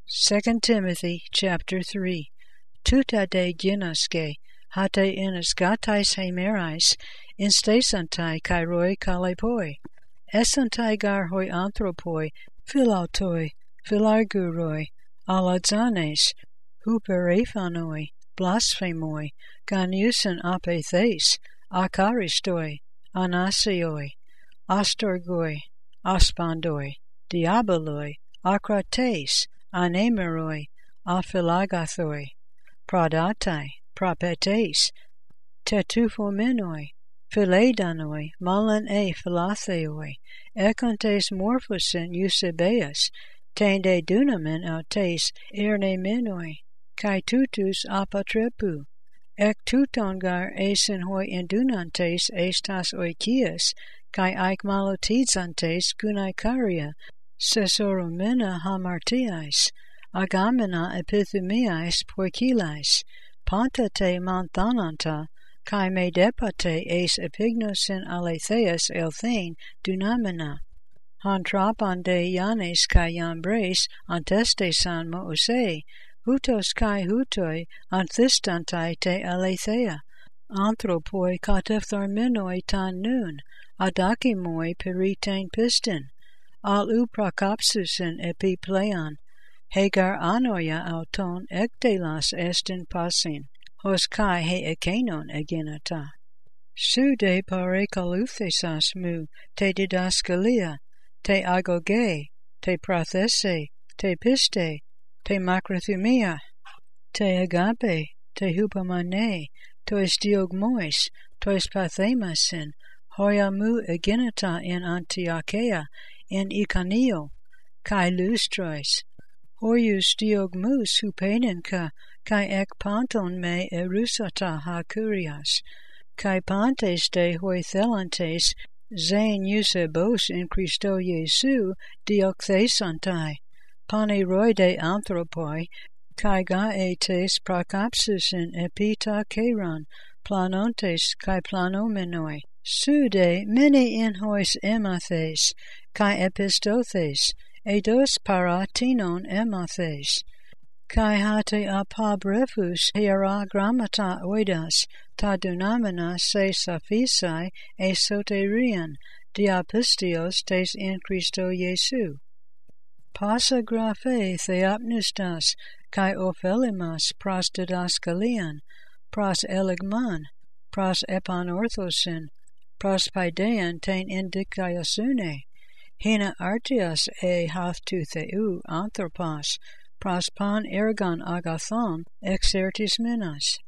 2 Timothy chapter 3. Tuta de gynoske, hate enesgatais hemerais, instasantai kairoi kalepoi, esantai gar hoi anthropoi, philautoi, philarguroi, aladzanes, huperephanoi, blasphemoi, ganiusen apethes, akaristoi, anasioi, astorgoi, aspandoi, diaboloi, akrates, anemeroi, aphilagathoi, pradatai, propetes, tetuphomenoi, philedanoi, malan philatheoi, ekontes morphosin eusebeus, tende dunamen autes ernemenoi, kai tutus apatrepu, ek tutongar eisen hoi indunantes estas oikias, kai aikmalotizantes kunaikaria, sesoromena hamartiais, agamena epithumiais poikilais, panta te manthananta, kai me depate eis epignosin aletheus elthein dunamena, hantrapande yanes kai yambres antestesan moose, hutos kai hutoi anthistantai te alethea, anthropoi katephtharmenoi tan nun, adakimoi peritain piston, al uprakopsusin epipleon, hegar anoia auton ektelas estin pasin, hos kai he ekenon egenata. Su de parekaluthesas mu, te didaskalia, te agoge, te prathese, te piste, te macrothumia, te agape, te hupamane, tois diogmois, tois pathemasin, hoia mu egenata in Antiochia, in Iconio, kai lustrois, hoius diogmus hupenenka, kai ek panton me erusata ha curias, kai pantes de hoi thelantes, zain eusebos in Christo Jesu diokthesantai, paneroide anthropoi, kai gaetes prakapsusin epita keron, planontes kai planomenoi, sude mene in hois emathes, kai epistothes, eidos paratinon emathes, kai hate apabrefus hiera grammata oidas, ta dunamena se saphisai esoterian, diapistios tes in Christo Jesu. Pasa graphe theopnistas, kai ophelimas pros didaskalian, pros eligman, pros epanorthosin, pros paidean ten indicaiosune, hina artias hath tu theu anthropos, pros pan ergon agathon exertis minas.